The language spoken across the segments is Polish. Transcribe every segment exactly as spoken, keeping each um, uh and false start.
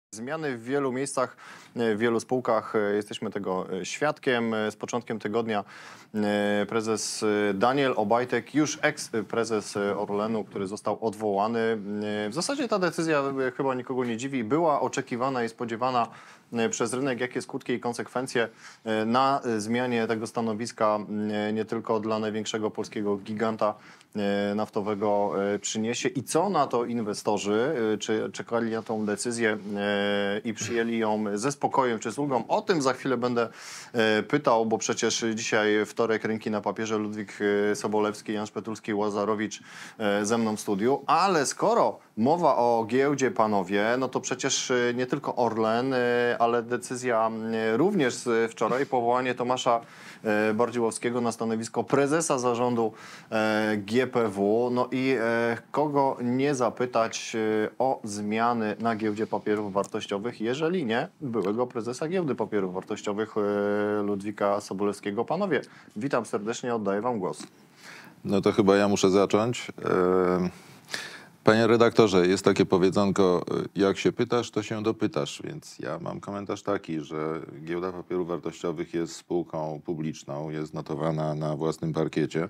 Zmiany w wielu miejscach, w wielu spółkach, jesteśmy tego świadkiem. Z początkiem tygodnia prezes Daniel Obajtek, już eks-prezes Orlenu, który został odwołany. W zasadzie ta decyzja chyba nikogo nie dziwi. Była oczekiwana i spodziewana przez rynek, jakie skutki i konsekwencje na zmianie tego stanowiska nie tylko dla największego polskiego giganta naftowego przyniesie i co na to inwestorzy, czy czekali na tą decyzję i przyjęli ją ze spokojem czy z ulgą. O tym za chwilę będę pytał, bo przecież dzisiaj wtorek, rynki na papierze, Ludwik Sobolewski, Jan Szpetulski-Łazarowicz ze mną w studiu, ale skoro mowa o giełdzie, panowie, no to przecież nie tylko Orlen, ale decyzja również z wczoraj, powołanie Tomasza Bardziłowskiego na stanowisko prezesa zarządu G P W. No i kogo nie zapytać o zmiany na giełdzie papierów wartościowych, jeżeli nie byłego prezesa giełdy papierów wartościowych Ludwika Sobolewskiego. Panowie, witam serdecznie, oddaję wam głos. No to chyba ja muszę zacząć. Panie redaktorze, jest takie powiedzonko, jak się pytasz, to się dopytasz, więc ja mam komentarz taki, że Giełda Papierów Wartościowych jest spółką publiczną, jest notowana na własnym parkiecie.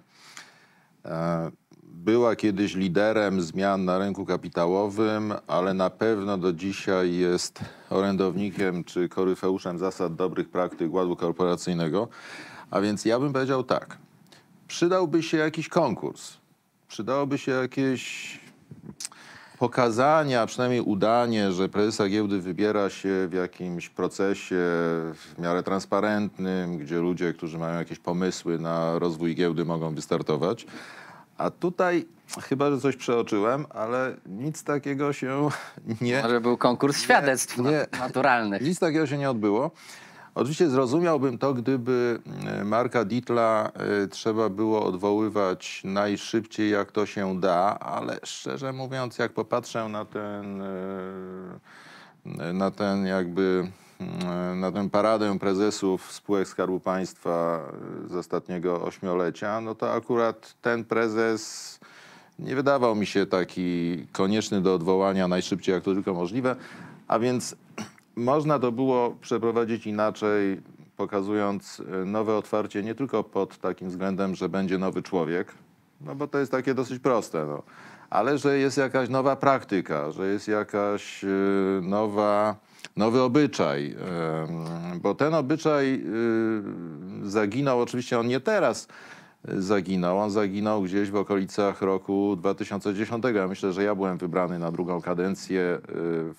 Była kiedyś liderem zmian na rynku kapitałowym, ale na pewno do dzisiaj jest orędownikiem czy koryfeuszem zasad dobrych praktyk ładu korporacyjnego. A więc ja bym powiedział tak, przydałby się jakiś konkurs, przydałoby się jakieś pokazania, przynajmniej udanie, że prezesa giełdy wybiera się w jakimś procesie w miarę transparentnym, gdzie ludzie, którzy mają jakieś pomysły na rozwój giełdy, mogą wystartować. A tutaj chyba, że coś przeoczyłem, ale nic takiego się nie... Może był konkurs świadectw nie, nie, naturalnych. Nic takiego się nie odbyło. Oczywiście zrozumiałbym to, gdyby Marka Dietla y, trzeba było odwoływać najszybciej, jak to się da, ale szczerze mówiąc, jak popatrzę na ten, y, na ten jakby, y, na tę paradę prezesów spółek Skarbu Państwa z ostatniego ośmiolecia, no to akurat ten prezes nie wydawał mi się taki konieczny do odwołania najszybciej, jak to tylko możliwe, a więc można to było przeprowadzić inaczej, pokazując nowe otwarcie nie tylko pod takim względem, że będzie nowy człowiek, no bo to jest takie dosyć proste, no, ale że jest jakaś nowa praktyka, że jest jakaś y, nowa, nowy obyczaj, y, bo ten obyczaj y, zaginął, oczywiście on nie teraz zaginął, on zaginął gdzieś w okolicach roku dwa tysiące dziesiątego. Ja myślę, że ja byłem wybrany na drugą kadencję y,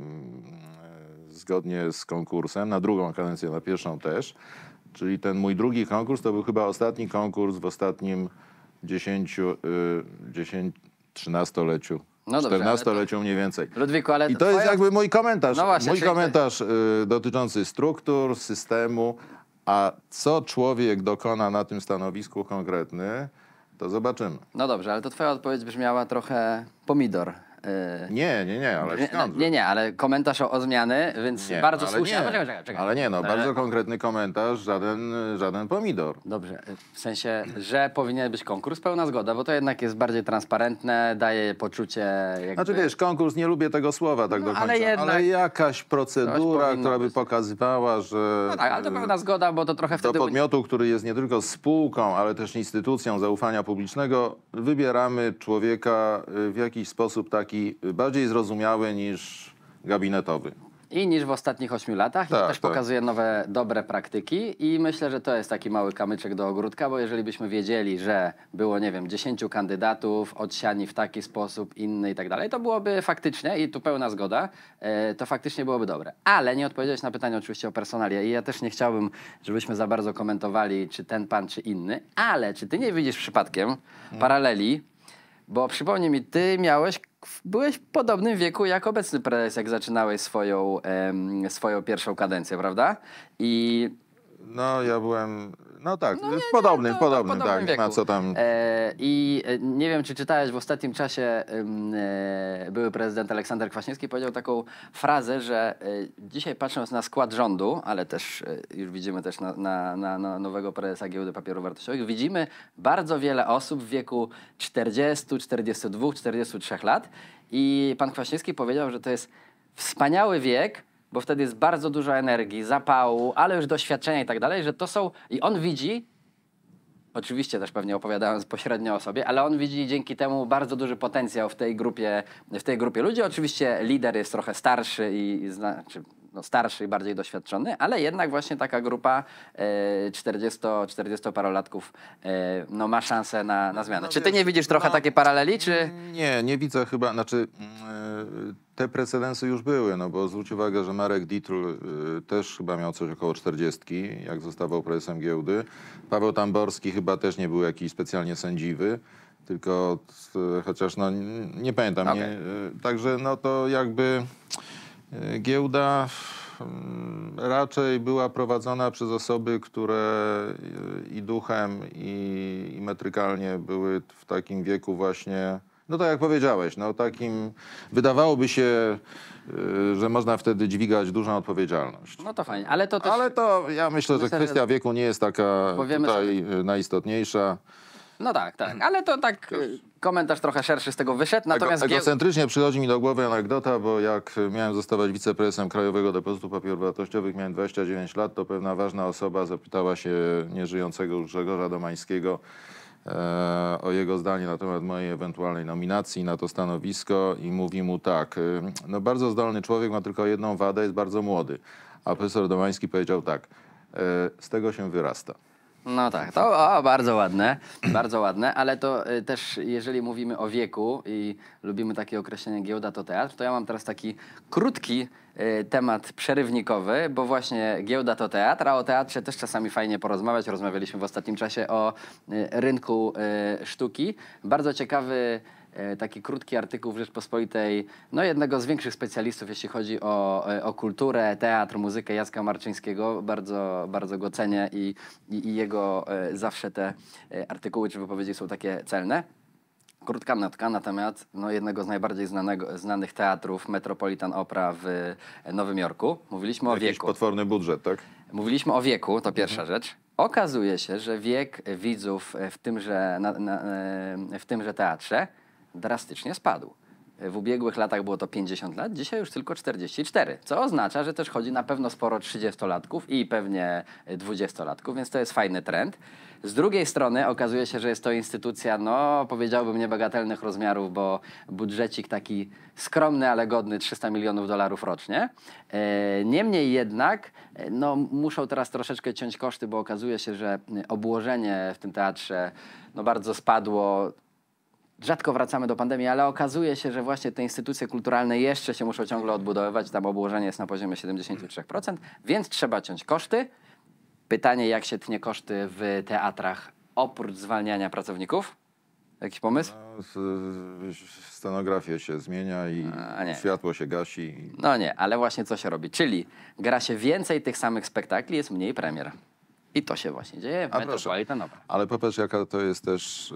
zgodnie z konkursem, na drugą kadencję, na pierwszą też. Czyli ten mój drugi konkurs to był chyba ostatni konkurs w ostatnim dziesięciu, dziesięć, trzynastoleciu. No czternastoleciu to... mniej więcej. Ludwiku, ale I to twoja... jest jakby mój komentarz. No właśnie, mój czyli... komentarz y, dotyczący struktur, systemu, a co człowiek dokona na tym stanowisku konkretny, to zobaczymy. No dobrze, ale to twoja odpowiedź brzmiała trochę pomidor. Nie, nie, nie, ale skąd? Nie, nie, ale komentarz o, o zmiany, więc nie, bardzo słusznie. Nie. Czekaj, czekaj, czekaj. Ale nie, no, ale... bardzo konkretny komentarz, żaden, żaden pomidor. Dobrze, w sensie, że powinien być konkurs, pełna zgoda, bo to jednak jest bardziej transparentne, daje poczucie jakby... Znaczy wiesz, konkurs, nie lubię tego słowa tak no, do końca, ale, jednak ale jakaś procedura, która by być. pokazywała, że... No tak, ale to pełna zgoda, bo to trochę do wtedy... Do podmiotu, który jest nie tylko spółką, ale też instytucją zaufania publicznego, wybieramy człowieka w jakiś sposób taki bardziej zrozumiały niż gabinetowy. I niż w ostatnich ośmiu latach. I tak, to też tak. pokazuje nowe, dobre praktyki i myślę, że to jest taki mały kamyczek do ogródka, bo jeżeli byśmy wiedzieli, że było, nie wiem, dziesięciu kandydatów, odsiani w taki sposób, inny i tak dalej, to byłoby faktycznie, i tu pełna zgoda, e, to faktycznie byłoby dobre. Ale nie odpowiedziałeś na pytanie oczywiście o personalia i ja też nie chciałbym, żebyśmy za bardzo komentowali, czy ten pan, czy inny, ale czy ty nie widzisz przypadkiem hmm. paraleli, bo przypomnij mi, ty miałeś, byłeś w podobnym wieku jak obecny prezes, jak zaczynałeś swoją, em, swoją pierwszą kadencję, prawda? I... No, ja byłem, no tak, no nie, w podobnym, nie, w podobnym, podobnym tak, wieku. na co tam... E, I nie wiem, czy czytałeś w ostatnim czasie, e, były prezydent Aleksander Kwaśniewski powiedział taką frazę, że e, dzisiaj patrząc na skład rządu, ale też e, już widzimy też na, na, na, na nowego prezesa Giełdy Papierów Wartościowych, widzimy bardzo wiele osób w wieku czterdziestu, czterdziestu dwóch, czterdziestu trzech lat i pan Kwaśniewski powiedział, że to jest wspaniały wiek, bo wtedy jest bardzo dużo energii, zapału, ale już doświadczenia i tak dalej, że to są... I on widzi, oczywiście też pewnie opowiadając pośrednio o sobie, ale on widzi dzięki temu bardzo duży potencjał w tej grupie, w tej grupie ludzi. Oczywiście lider jest trochę starszy i, i znaczy, no starszy i bardziej doświadczony, ale jednak właśnie taka grupa e, czterdziesto-czterdziestoparolatków e, no, ma szansę na, na zmianę. No Czy ty wiesz, nie widzisz trochę no, takie paraleli, czy... Nie, nie widzę chyba, znaczy yy, te precedensy już były, no bo zwróć uwagę, że Marek Dietl yy, też chyba miał coś około czterdziestki, jak zostawał prezesem giełdy. Paweł Tamborski chyba też nie był jakiś specjalnie sędziwy, tylko yy, chociaż no nie, nie pamiętam. Okay. Nie, yy, także no to jakby yy, giełda raczej była prowadzona przez osoby, które i duchem, i, i metrykalnie były w takim wieku właśnie, no tak jak powiedziałeś, no takim, wydawałoby się, że można wtedy dźwigać dużą odpowiedzialność. No to fajnie, ale to też... Ale to ja myślę, że myślę, kwestia że wieku nie jest taka powiemy tutaj najistotniejsza. No tak, tak, ale to tak y, komentarz trochę szerszy z tego wyszedł, natomiast... Ego, gieł- egocentrycznie przychodzi mi do głowy anegdota, bo jak miałem zostawać wiceprezesem Krajowego Depozytu Papierów Wartościowych, miałem dwadzieścia dziewięć lat, to pewna ważna osoba zapytała się nieżyjącego już Grzegorza Domańskiego e, o jego zdanie na temat mojej ewentualnej nominacji na to stanowisko i mówi mu tak, e, no bardzo zdolny człowiek, ma tylko jedną wadę, jest bardzo młody. A profesor Domański powiedział tak, e, z tego się wyrasta. No tak, to o, bardzo ładne, bardzo ładne, ale to y, też jeżeli mówimy o wieku i lubimy takie określenie giełda to teatr, to ja mam teraz taki krótki y, temat przerywnikowy, bo właśnie giełda to teatr, a o teatrze też czasami fajnie porozmawiać. Rozmawialiśmy w ostatnim czasie o y, rynku y, sztuki. Bardzo ciekawy taki krótki artykuł w Rzeczpospolitej, no jednego z większych specjalistów, jeśli chodzi o, o kulturę, teatr, muzykę, Jacka Marczyńskiego. Bardzo, bardzo go cenię i, i, i jego e, zawsze te e, artykuły czy wypowiedzi są takie celne. Krótka notka na temat no, jednego z najbardziej znanego, znanych teatrów, Metropolitan Opera w Nowym Jorku. Mówiliśmy o Jakiś wieku. potworny budżet, tak? Mówiliśmy o wieku, to pierwsza mhm. rzecz. Okazuje się, że wiek widzów w tymże, na, na, w tymże teatrze drastycznie spadł. W ubiegłych latach było to pięćdziesiąt lat, dzisiaj już tylko czterdzieści cztery, co oznacza, że też chodzi na pewno sporo trzydziestolatków i pewnie dwudziestolatków, więc to jest fajny trend. Z drugiej strony okazuje się, że jest to instytucja, no powiedziałbym niebagatelnych rozmiarów, bo budżecik taki skromny, ale godny trzysta milionów dolarów rocznie. E, niemniej jednak no, muszą teraz troszeczkę ciąć koszty, bo okazuje się, że obłożenie w tym teatrze no, bardzo spadło. Rzadko wracamy do pandemii, ale okazuje się, że właśnie te instytucje kulturalne jeszcze się muszą ciągle odbudowywać. Tam obłożenie jest na poziomie siedemdziesiąt trzy procent, więc trzeba ciąć koszty. Pytanie, jak się tnie koszty w teatrach oprócz zwalniania pracowników? Jakiś pomysł? No, scenografia się zmienia i światło się gasi. No nie, ale właśnie co się robi? Czyli gra się więcej tych samych spektakli, jest mniej premier. I to się właśnie dzieje w Metropolitan Opera. Ale popatrz, jaka to jest też...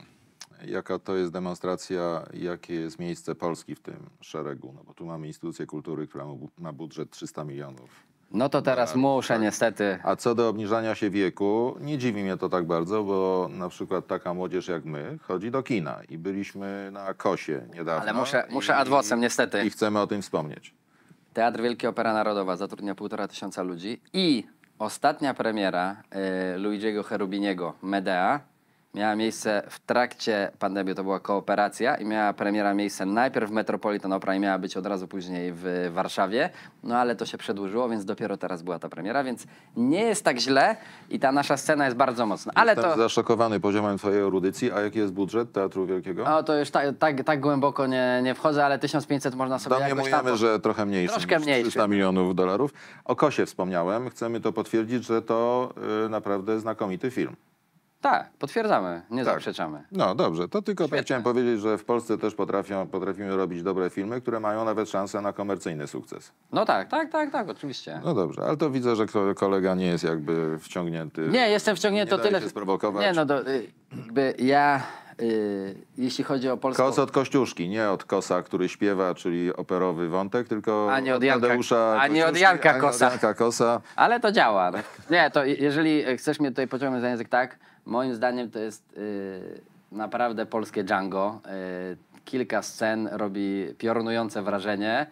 Jaka to jest demonstracja, jakie jest miejsce Polski w tym szeregu. No bo tu mamy instytucję kultury, która ma budżet trzysta milionów. No to teraz dolarów, muszę tak. niestety. A co do obniżania się wieku, nie dziwi mnie to tak bardzo, bo na przykład taka młodzież jak my chodzi do kina i byliśmy na Kosie niedawno. Ale muszę, muszę i, ad vocem niestety. I chcemy o tym wspomnieć. Teatr Wielki Opera Narodowa zatrudnia półtora tysiąca ludzi i ostatnia premiera y, Luigiego Cherubiniego, Medea, miała miejsce w trakcie pandemii, to była kooperacja i miała premiera miejsce najpierw w Metropolitan Opera i miała być od razu później w Warszawie, no ale to się przedłużyło, więc dopiero teraz była ta premiera, więc nie jest tak źle i ta nasza scena jest bardzo mocna. Ale Jestem to... zaszokowany poziomem twojej erudycji, a jaki jest budżet Teatru Wielkiego? O, to już tak, tak, tak głęboko nie, nie wchodzę, ale tysiąc pięćset można sobie jakoś tam... Domniemujemy, że trochę mniejszy Troszkę niż mniejszy. trzysta milionów dolarów. O Kosie wspomniałem, chcemy to potwierdzić, że to y, naprawdę znakomity film. Tak, potwierdzamy, nie Tak. zaprzeczamy. No dobrze, to tylko Świetne. tak chciałem powiedzieć, że w Polsce też potrafią, potrafimy robić dobre filmy, które mają nawet szansę na komercyjny sukces. No tak, tak, tak, tak, oczywiście. No dobrze, ale to widzę, że ko- kolega nie jest jakby wciągnięty. Nie, jestem wciągnięty nie o daje tyle... się sprowokować. Nie, no to y, jakby ja, y, jeśli chodzi o polską... Kos od Kościuszki, nie od Kosa, który śpiewa, czyli operowy wątek, tylko A nie od Janka- Tadeusza a nie od Kościuszki, Janka a nie od Kosa. Janka Kosa. Ale to działa. Nie, to jeżeli chcesz mnie tutaj pociągnąć za język, tak, moim zdaniem to jest y, naprawdę polskie Django. Y, kilka scen robi piorunujące wrażenie.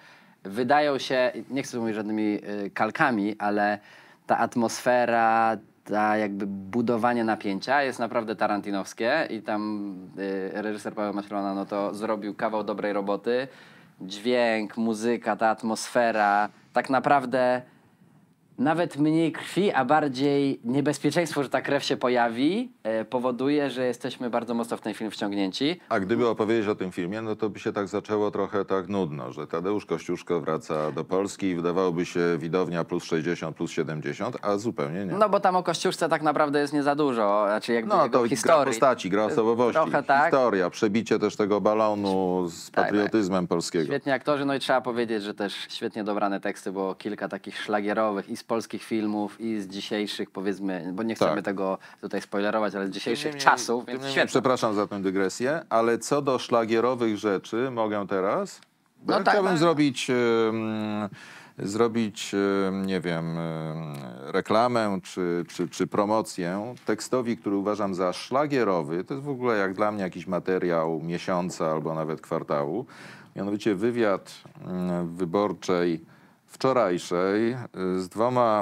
wydają się, nie chcę mówić żadnymi y, kalkami, ale ta atmosfera, ta jakby budowanie napięcia jest naprawdę tarantinowskie i tam y, reżyser Paweł Maślona no to zrobił kawał dobrej roboty. Dźwięk, muzyka, ta atmosfera, tak naprawdę nawet mniej krwi, a bardziej niebezpieczeństwo, że ta krew się pojawi, e, powoduje, że jesteśmy bardzo mocno w ten film wciągnięci. A gdyby opowiedzieć o tym filmie, no to by się tak zaczęło trochę tak nudno, że Tadeusz Kościuszko wraca do Polski i wydawałoby się widownia plus sześćdziesiąt, plus siedemdziesiąt, a zupełnie nie. No bo tam o Kościuszce tak naprawdę jest nie za dużo, znaczy jakby No jego to historii. gra postaci, gra osobowości, Trochę tak. historia, przebicie też tego balonu z Tak, patriotyzmem polskiego. Świetni aktorzy, no i trzeba powiedzieć, że też świetnie dobrane teksty, bo kilka takich szlagierowych i z polskich filmów, i z dzisiejszych, powiedzmy, bo nie chcemy Tak. tego tutaj spoilerować, ale z dzisiejszych Tym niemniej- czasów, tym więc niemniej świetnie. Przepraszam za tę dygresję, ale co do szlagierowych rzeczy, mogę teraz? Bo No ja tak, chciałbym tak. zrobić, em, zrobić, em, nie wiem, em, reklamę czy, czy, czy promocję tekstowi, który uważam za szlagierowy. To jest w ogóle jak dla mnie jakiś materiał miesiąca albo nawet kwartału. Mianowicie wywiad em, wyborczej wczorajszej y, z dwoma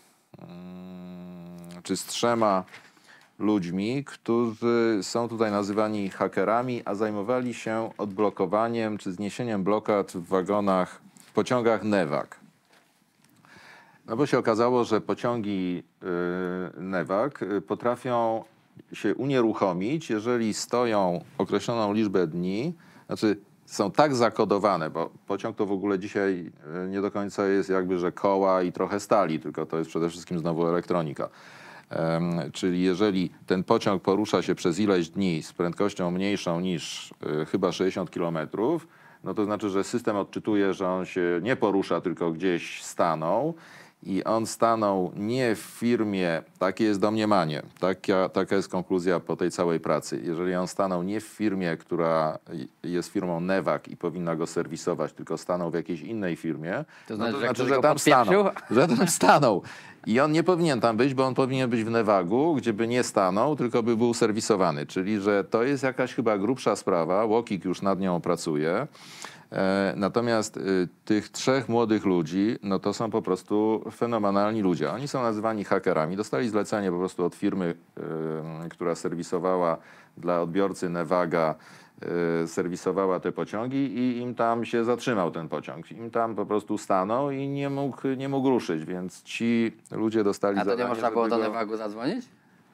mm, czy z trzema ludźmi, którzy są tutaj nazywani hakerami, a zajmowali się odblokowaniem czy zniesieniem blokad w wagonach, w pociągach Newag. No bo się okazało, że pociągi y, Newag y, potrafią się unieruchomić, jeżeli stoją określoną liczbę dni, znaczy są tak zakodowane, bo pociąg to w ogóle dzisiaj y, nie do końca jest jakby, że koła i trochę stali, tylko to jest przede wszystkim znowu elektronika. Um, czyli jeżeli ten pociąg porusza się przez ileś dni z prędkością mniejszą niż y, chyba sześćdziesiąt kilometrów, no to znaczy, że system odczytuje, że on się nie porusza, tylko gdzieś stanął. I on stanął nie w firmie, takie jest domniemanie, taka, taka jest konkluzja po tej całej pracy. Jeżeli on stanął nie w firmie, która jest firmą Newag i powinna go serwisować, tylko stanął w jakiejś innej firmie, To no znaczy, to że znaczy, ktoś że go tam stanął. podpieprzył? Że tam stanął. I on nie powinien tam być, bo on powinien być w Newagu, gdzie by nie stanął, tylko by był serwisowany. Czyli, że to jest jakaś chyba grubsza sprawa. Łokik już nad nią pracuje. E, natomiast y, tych trzech młodych ludzi, no to są po prostu fenomenalni ludzie. Oni są nazywani hakerami. Dostali zlecenie po prostu od firmy, y, która serwisowała dla odbiorcy Newaga, y, serwisowała te pociągi i im tam się zatrzymał ten pociąg. Im tam po prostu stanął i nie mógł, nie mógł ruszyć, więc ci ludzie dostali A to nie zadanie, można było żeby do go- Newagu zadzwonić?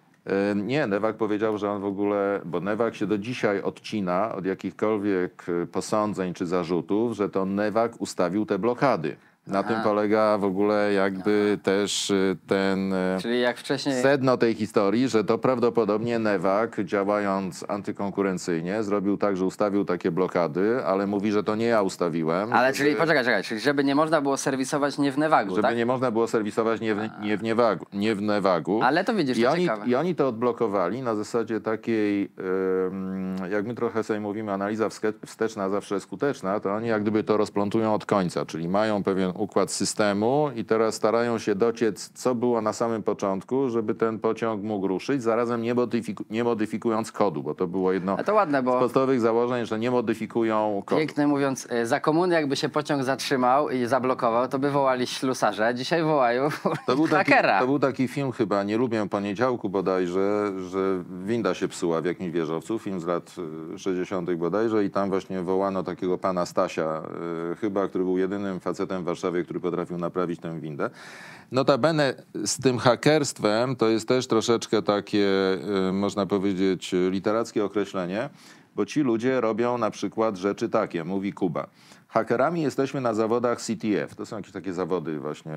E, Nie, Newag powiedział, że on w ogóle, bo Newag się do dzisiaj odcina od jakichkolwiek e, posądzeń czy zarzutów, że to Newag ustawił te blokady. Na Aha. tym polega w ogóle jakby też e, ten e, Czyli jak wcześniej... sedno tej historii, że to prawdopodobnie Newag, działając antykonkurencyjnie, zrobił tak, że ustawił takie blokady, ale mówi, że to nie ja ustawiłem. Ale żeby- czyli, poczekaj, czekaj, czyli żeby nie można było serwisować nie w Newagu, żeby tak? nie można było serwisować nie w, nie w, Newagu, nie w Newagu. Ale to widzisz, I to oni, ciekawe. I oni to odblokowali na zasadzie takiej, ym, jak my trochę sobie mówimy, analiza wske- wsteczna zawsze jest skuteczna, to oni jak gdyby to rozplątują od końca, czyli mają pewien układ systemu i teraz starają się dociec, co było na samym początku, żeby ten pociąg mógł ruszyć, zarazem nie, modyfiku- nie modyfikując kodu, bo to było jedno A to ładne, z bo podstawowych założeń, że nie modyfikują kodu. pięknie mówiąc, e, za komuny jakby się pociąg zatrzymał i zablokował, to by wołali ślusarze, dzisiaj wołają To był, taki, hakera. to był taki film chyba, nie lubię poniedziałku bodajże, że winda się psuła w jakimś wieżowcu, film z lat y, sześćdziesiątych bodajże i tam właśnie wołano takiego pana Stasia, y, chyba, który był jedynym facetem w Warszawie, który potrafił naprawić tę windę. Notabene z tym hakerstwem to jest też troszeczkę takie, y, można powiedzieć, literackie określenie, bo ci ludzie robią na przykład rzeczy takie, mówi Kuba. Hakerami jesteśmy na zawodach C T F. To są jakieś takie zawody właśnie.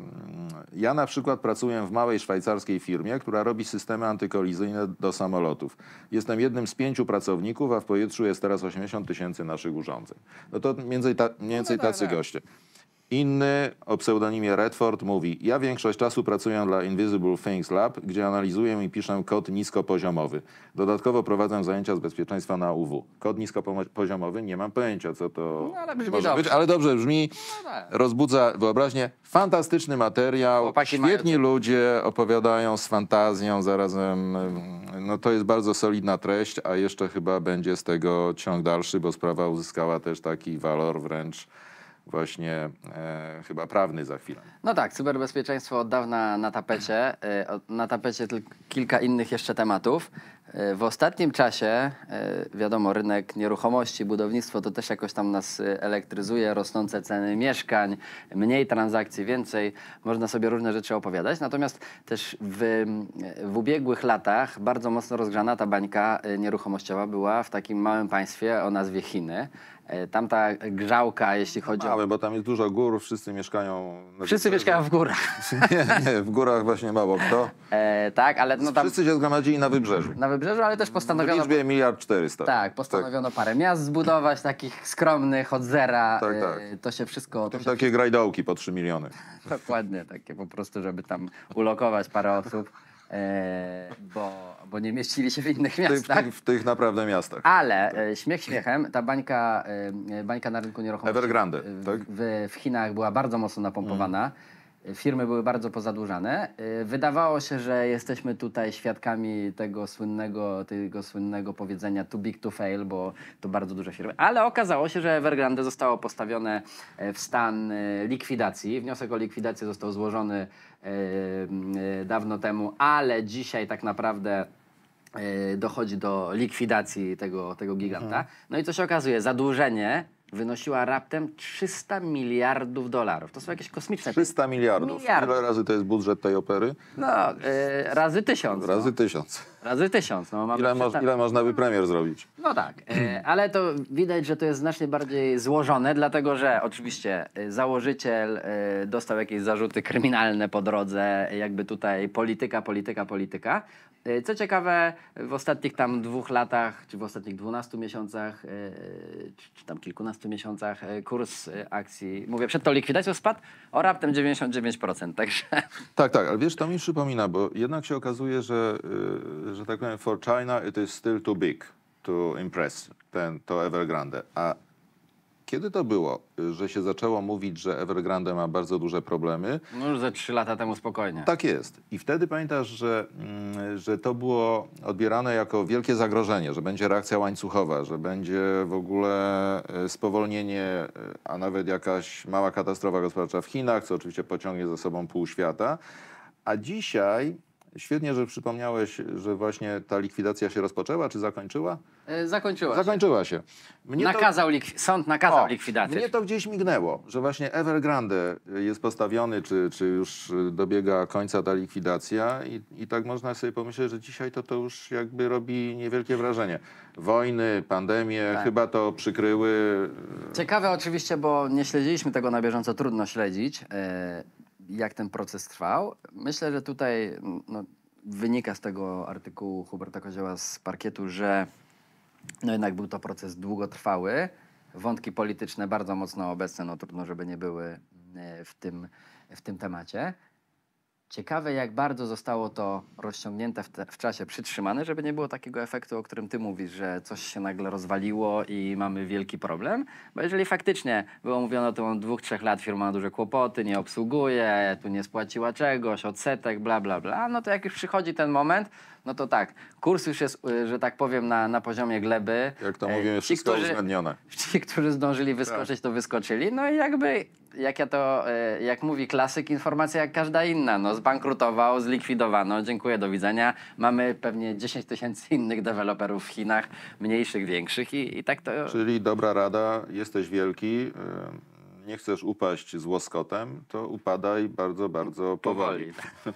Ja na przykład pracuję w małej szwajcarskiej firmie, która robi systemy antykolizyjne do samolotów. Jestem jednym z pięciu pracowników, a w powietrzu jest teraz osiemdziesiąt tysięcy naszych urządzeń. No to mniej więcej, ta, mniej więcej tacy goście. Inny o pseudonimie Redford mówi: ja większość czasu pracuję dla Invisible Things Lab, gdzie analizuję i piszę kod niskopoziomowy. Dodatkowo prowadzę zajęcia z bezpieczeństwa na U W. Kod niskopoziomowy, nie mam pojęcia, co to No, ale brzmi może dobrze. być, ale dobrze brzmi, No tak. rozbudza wyobraźnię. Fantastyczny materiał, Chłopaki świetni mają- ludzie opowiadają z fantazją, zarazem no to jest bardzo solidna treść, a jeszcze chyba będzie z tego ciąg dalszy, bo sprawa uzyskała też taki walor wręcz właśnie e, chyba prawny za chwilę. No tak, cyberbezpieczeństwo od dawna na tapecie. y, o- Na tapecie tylko kilka innych jeszcze tematów. Y, W ostatnim czasie, y, wiadomo, rynek nieruchomości, budownictwo to też jakoś tam nas y, elektryzuje, rosnące ceny mieszkań, mniej transakcji, więcej. Można sobie różne rzeczy opowiadać. Natomiast też w, w ubiegłych latach bardzo mocno rozgrzana ta bańka y, nieruchomościowa była w takim małym państwie o nazwie Chiny. Y, Tamta grzałka, jeśli chodzi o... Małe, bo tam jest dużo gór, wszyscy mieszkają... na Wszyscy wybrzeżu. mieszkają w górach. Nie, nie, w górach właśnie mało kto. E, tak, ale no tam Wszyscy się zgromadzili na wybrzeżu. na wybrzeżu, ale też W postanowiono... liczbie miliard czterysta. Tak, postanowiono parę miast zbudować, takich skromnych, od zera. Tak, e, tak. To się wszystko... To Tam się takie grajdołki po trzy miliony. Dokładnie, takie po prostu, żeby tam ulokować parę osób, e, bo, bo nie mieścili się w innych W tych, w, miastach. tych, w tych naprawdę miastach. Ale e, śmiech śmiechem, ta bańka, e, bańka na rynku nieruchomości Evergrande, w, tak? w, w Chinach była bardzo mocno napompowana. Firmy były bardzo pozadłużane. E, Wydawało się, że jesteśmy tutaj świadkami tego słynnego, tego słynnego powiedzenia too big to fail, bo to bardzo duże firmy. Ale okazało się, że Evergrande zostało postawione e, w stan e, likwidacji. Wniosek o likwidację został złożony e, e, dawno temu, ale dzisiaj tak naprawdę e, dochodzi do likwidacji tego, tego giganta. No i co się okazuje? Zadłużenie wynosiła raptem trzysta miliardów dolarów. To są jakieś kosmiczne... trzysta miliardów. Miliardów. Ile razy to jest budżet tej opery? No, e, razy tysiąc. Razy no. tysiąc. Razy tysiąc. No, mamy Ile, moż, trzysta ile można by premier zrobić? No tak, e, ale to widać, że to jest znacznie bardziej złożone, dlatego że oczywiście e, założyciel e, dostał jakieś zarzuty kryminalne po drodze, jakby tutaj polityka, polityka, polityka. E, Co ciekawe, w ostatnich tam dwóch latach, czy w ostatnich dwunastu miesiącach, e, czy, czy tam kilkunastu miesiącach e, kurs e, akcji, mówię, przed tą likwidacją spadł o raptem dziewięćdziesiąt dziewięć procent, także... Tak, tak, ale wiesz, to mi przypomina, bo jednak się okazuje, że, y, że tak powiem, for China it is still too big to impress, ten, to Evergrande. A kiedy to było, y, że się zaczęło mówić, że Evergrande ma bardzo duże problemy? No już ze trzy lata temu spokojnie. Tak jest. I wtedy pamiętasz, że, mm, że to było odbierane jako wielkie zagrożenie, że będzie reakcja łańcuchowa, że będzie w ogóle y, spowolnienie, y, a nawet jakaś mała katastrofa gospodarcza w Chinach, co oczywiście pociągnie za sobą pół świata. A dzisiaj, świetnie, że przypomniałeś, że właśnie ta likwidacja się rozpoczęła, czy zakończyła? E, Zakończyła się. Zakończyła się. Mnie to- Nakazał likwi- Sąd nakazał o, likwidację. Mnie to gdzieś mignęło, że właśnie Evergrande jest postawiony, czy, czy już dobiega końca ta likwidacja i, i tak można sobie pomyśleć, że dzisiaj to, to już jakby robi niewielkie wrażenie. Wojny, pandemie Tak. chyba to przykryły. Ciekawe oczywiście, bo nie śledziliśmy tego na bieżąco, trudno śledzić, e, jak ten proces trwał. Myślę, że tutaj no, wynika z tego artykułu Huberta Kozioła z Parkietu, że no jednak był to proces długotrwały. Wątki polityczne bardzo mocno obecne, no trudno, żeby nie były e, w tym, w tym temacie. Ciekawe, jak bardzo zostało to rozciągnięte w, te, w czasie, przytrzymane, żeby nie było takiego efektu, o którym ty mówisz, że coś się nagle rozwaliło i mamy wielki problem. Bo jeżeli faktycznie było mówione o tym od dwóch, trzech lat, firma ma duże kłopoty, nie obsługuje, tu nie spłaciła czegoś, odsetek, bla, bla, bla, no to jak już przychodzi ten moment, no to tak, kurs już jest, y, że tak powiem, na, na poziomie gleby. Jak to E, mówimy, ci, wszystko którzy- uwzględnione. Ci, którzy zdążyli wyskoczyć, to wyskoczyli. No i jakby, jak ja to, e, jak mówi klasyk, informacja jak każda inna. No zbankrutował, zlikwidowano, dziękuję, do widzenia. Mamy pewnie dziesięć tysięcy innych deweloperów w Chinach, mniejszych, większych i, i tak to... Czyli dobra rada, jesteś wielki, y, nie chcesz upaść z łoskotem, to upadaj bardzo, bardzo powoli.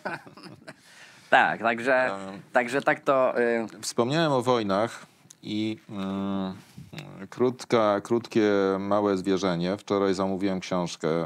Tak, także, także tak to... y, Wspomniałem o wojnach i mm, krótka, krótkie, małe zwierzenie. Wczoraj zamówiłem książkę, e,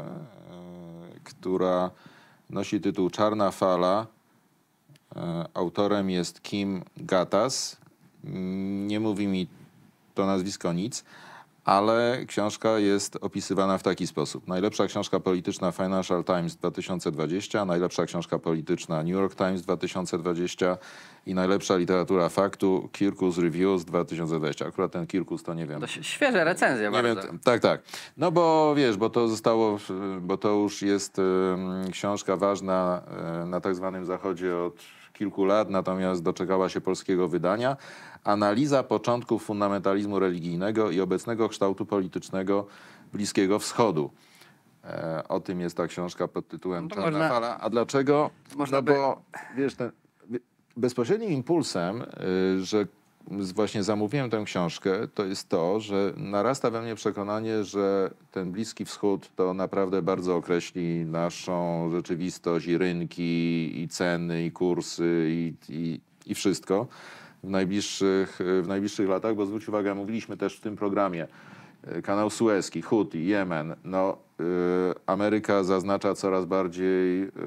która nosi tytuł Czarna fala. E, autorem jest Kim Gattas. Mm, Nie mówi mi to nazwisko nic, ale książka jest opisywana w taki sposób. Najlepsza książka polityczna Financial Times dwa tysiące dwadzieścia, najlepsza książka polityczna New York Times dwa tysiące dwadzieścia i najlepsza literatura faktu Kirkus Reviews dwa tysiące dwadzieścia. Akurat ten Kirkus to nie wiem. to ś- świeże recenzje Nie wiem, bardzo. t- tak, tak. No bo wiesz, bo to zostało, bo to już jest em, książka ważna e, na tak zwanym zachodzie od kilku lat, natomiast doczekała się polskiego wydania. Analiza początków fundamentalizmu religijnego i obecnego kształtu politycznego Bliskiego Wschodu. E, o tym jest ta książka pod tytułem No to Czarna można- fala. A dlaczego? można No by- bo wiesz, ten, bezpośrednim impulsem, y, że z- właśnie zamówiłem tę książkę, to jest to, że narasta we mnie przekonanie, że ten Bliski Wschód to naprawdę bardzo określi naszą rzeczywistość i rynki, i ceny, i kursy, i, i, i wszystko w najbliższych, w najbliższych latach, bo zwróć uwagę, mówiliśmy też w tym programie, y, kanał Suezki, Huti, Jemen, no y, Ameryka zaznacza coraz bardziej y,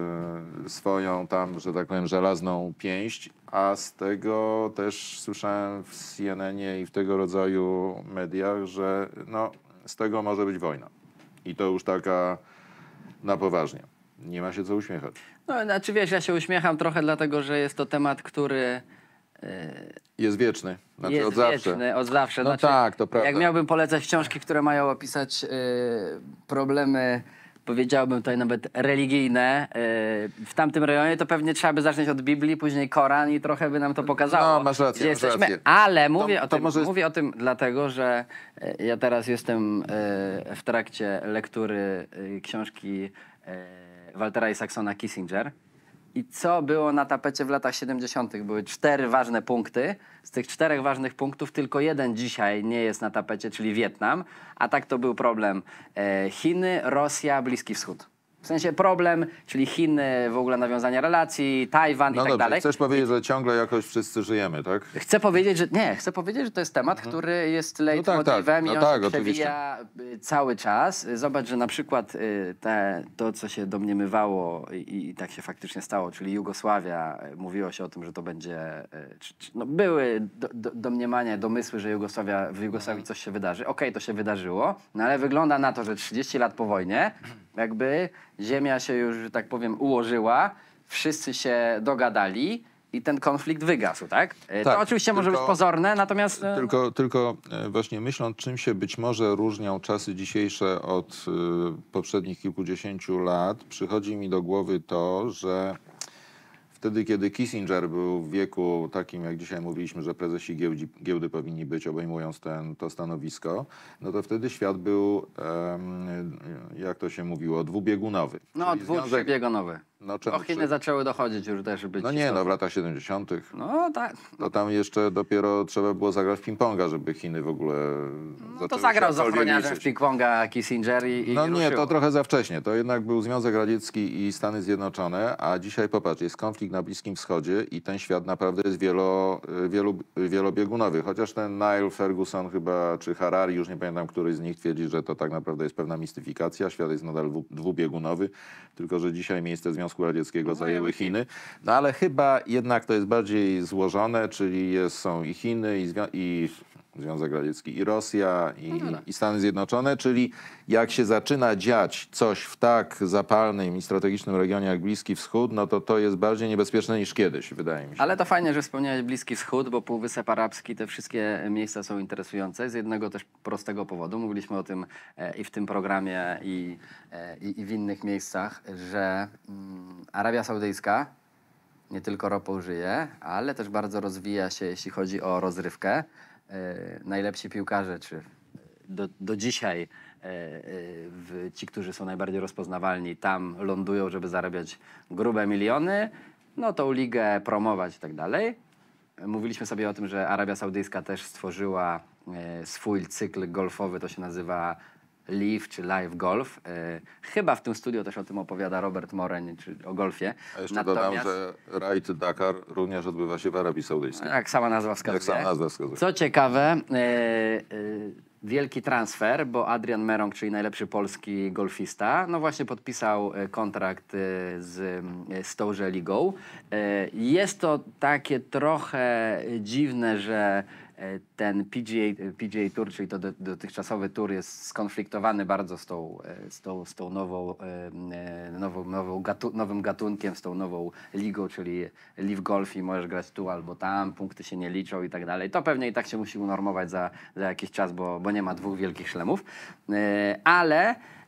swoją tam, że tak powiem, żelazną pięść, a z tego też słyszałem w C N N ie i w tego rodzaju mediach, że no, z tego może być wojna. I to już taka na poważnie. Nie ma się co uśmiechać. No, znaczy wiesz, ja się uśmiecham trochę dlatego, że jest to temat, który Jest wieczny. Znaczy jest od zawsze. wieczny, od zawsze. No Znaczy, tak, to prawda. Jak miałbym polecać książki, które mają opisać y, problemy, powiedziałbym tutaj nawet religijne y, w tamtym rejonie, to pewnie trzeba by zacząć od Biblii, później Koran i trochę by nam to pokazało. No, masz rację, gdzie masz jesteśmy. rację. Ale mówię, To- o to tym, może jest- mówię o tym dlatego, że y, ja teraz jestem y, w trakcie lektury y, książki y, Waltera Isaacsona Kissinger. I co było na tapecie w latach siedemdziesiątych? Były cztery ważne punkty. Z tych czterech ważnych punktów tylko jeden dzisiaj nie jest na tapecie, czyli Wietnam. A tak to był problem e, Chiny, Rosja, Bliski Wschód. W sensie problem, czyli Chiny, w ogóle nawiązanie relacji, Tajwan No i tak dobrze, dalej. chcesz powiedzieć, że ciągle jakoś wszyscy żyjemy, tak? Chcę powiedzieć, że nie, chcę powiedzieć, że to jest temat, który jest leitmotivem tak. No i on tak, się oczywiście. przewija y, cały czas. Zobacz, że na przykład y, te, to, co się domniemywało i, i tak się faktycznie stało, czyli Jugosławia, y, mówiło się o tym, że to będzie... y, czy, czy, no były do, do, domniemania, domysły, że Jugosławia, w Jugosławii coś się wydarzy. Okej, to się wydarzyło, no ale wygląda na to, że trzydzieści lat po wojnie jakby ziemia się już, że tak powiem, ułożyła, wszyscy się dogadali i ten konflikt wygasł, tak? Y, Tak, to oczywiście może tylko- być pozorne, natomiast... y, Tylko, tylko e, właśnie myśląc, czym się być może różnią czasy dzisiejsze od y, poprzednich kilkudziesięciu lat, przychodzi mi do głowy to, że wtedy, kiedy Kissinger był w wieku takim, jak dzisiaj mówiliśmy, że prezesi giełdzi, giełdy powinni być, obejmując ten, to stanowisko, no to wtedy świat był, em, jak to się mówiło, dwubiegunowy. No, Czyli dwóch związek- przebiegonowy. No, czemu O Chiny trzy? zaczęły dochodzić już też być. No nie, no w latach siedemdziesiątych. No tak. To tam jeszcze dopiero trzeba było zagrać w ping-ponga, żeby Chiny w ogóle No to zaczęły zagrał się z jakkolwiek ochroniarzem w liczyć. ping-ponga Kissinger i, i No nie, ruszyło. to trochę za wcześnie. To jednak był Związek Radziecki i Stany Zjednoczone, a dzisiaj popatrz, jest konflikt na Bliskim Wschodzie i ten świat naprawdę jest wielo, wielu, wielobiegunowy. Chociaż ten Niall Ferguson chyba, czy Harari, już nie pamiętam, który z nich twierdzi, że to tak naprawdę jest pewna mistyfikacja. Świat jest nadal dwu- dwubiegunowy, tylko że dzisiaj miejsce Związku Radzieckiego zajęły Chiny. No ale chyba jednak to jest bardziej złożone, czyli jest, są i Chiny, i, zwią- i Związek Radziecki, i Rosja, i, i Stany Zjednoczone, czyli jak się zaczyna dziać coś w tak zapalnym i strategicznym regionie jak Bliski Wschód, no to to jest bardziej niebezpieczne niż kiedyś, wydaje mi się. Ale to fajnie, że wspomniałeś Bliski Wschód, bo Półwysep Arabski, te wszystkie miejsca są interesujące z jednego też prostego powodu. Mówiliśmy o tym e, i w tym programie, i, e, i, i w innych miejscach, że mm, Arabia Saudyjska nie tylko ropą żyje, ale też bardzo rozwija się, jeśli chodzi o rozrywkę. E, najlepsi piłkarze, czy do, do dzisiaj e, e, w, ci, którzy są najbardziej rozpoznawalni, tam lądują, żeby zarabiać grube miliony, no tą ligę promować i tak dalej. Mówiliśmy sobie o tym, że Arabia Saudyjska też stworzyła e, swój cykl golfowy, to się nazywa Live czy Live Golf. E, chyba w tym studiu też o tym opowiada Robert Moreń, czy o golfie. A jeszcze dodam, że rajd Dakar również odbywa się w Arabii Saudyjskiej. Jak sama nazwa wskazuje. Jak sama nazwa wskazuje. Co ciekawe, e, e, wielki transfer, bo Adrian Merong, czyli najlepszy polski golfista, no właśnie podpisał e, kontrakt e, z, e, z tąże ligą. E, jest to takie trochę dziwne, że e, ten P G A, P G A Tour, czyli to do, dotychczasowy tour jest skonfliktowany bardzo z tą, e, z tą, z tą nową, e, e, nową, nową gatu, nowym gatunkiem, z tą nową ligą, czyli Live Golf i możesz grać tu albo tam, punkty się nie liczą i tak dalej. To pewnie i tak się musi unormować za, za jakiś czas, bo, bo nie ma dwóch wielkich szlemów. E, ale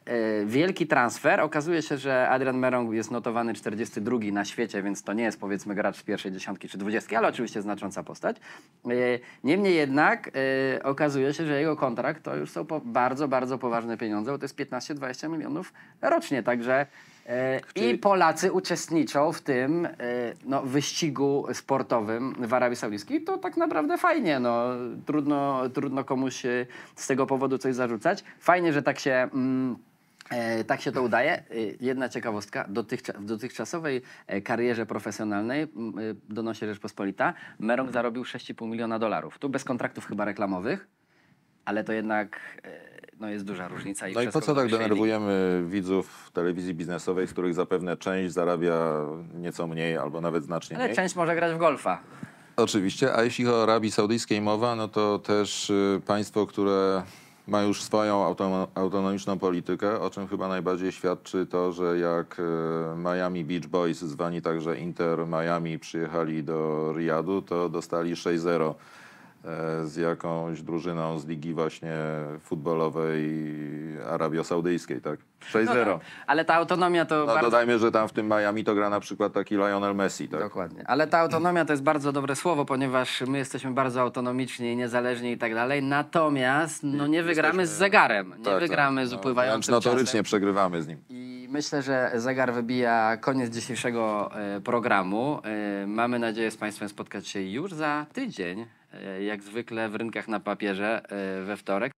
e, wielki transfer. Okazuje się, że Adrian Merong jest notowany czterdziesty drugi na świecie, więc to nie jest powiedzmy gracz z pierwszej dziesiątki czy dwudziestki, ale oczywiście znacząca postać. E, niemniej jednak e, okazuje się, że jego kontrakt to już są po bardzo, bardzo poważne pieniądze, bo to jest piętnaście dwadzieścia milionów rocznie, także e, i Polacy uczestniczą w tym e, no, wyścigu sportowym w Arabii Saudyjskiej. To tak naprawdę fajnie. No. Trudno, trudno komuś e, z tego powodu coś zarzucać. Fajnie, że tak się... Mm, E, tak się to udaje. E, jedna ciekawostka. Dotychcza, w dotychczasowej e, karierze profesjonalnej, m, e, donosi Rzeczpospolita, Merong zarobił sześć i pół miliona dolarów. Tu bez kontraktów chyba reklamowych, ale to jednak e, no jest duża różnica. I No i po przeskok co do tak wyższej ligi. denerwujemy widzów telewizji biznesowej, z których zapewne część zarabia nieco mniej albo nawet znacznie Ale mniej? część może grać w golfa. Oczywiście, a jeśli o Arabii Saudyjskiej mowa, no to też y, państwo, które ma już swoją autono- autonomiczną politykę, o czym chyba najbardziej świadczy to, że jak y, Miami Beach Boys, zwani także Inter Miami, przyjechali do Riyadu, to dostali sześć zero e, z jakąś drużyną z ligi właśnie futbolowej arabio-saudyjskiej, tak? sześć zero. No tak. Ale ta autonomia to No bardzo... dodajmy, że tam w tym Miami to gra na przykład taki Lionel Messi, tak? Dokładnie. Ale ta autonomia to jest bardzo dobre słowo, ponieważ my jesteśmy bardzo autonomiczni, niezależni i tak dalej. Natomiast no, nie wygramy z zegarem. Nie Tak, wygramy tak. z No, upływającym wręcz notorycznie czasem. przegrywamy z nim. I myślę, że zegar wybija koniec dzisiejszego e, programu. E, mamy nadzieję z Państwem spotkać się już za tydzień, e, jak zwykle w rynkach na papierze e, we wtorek.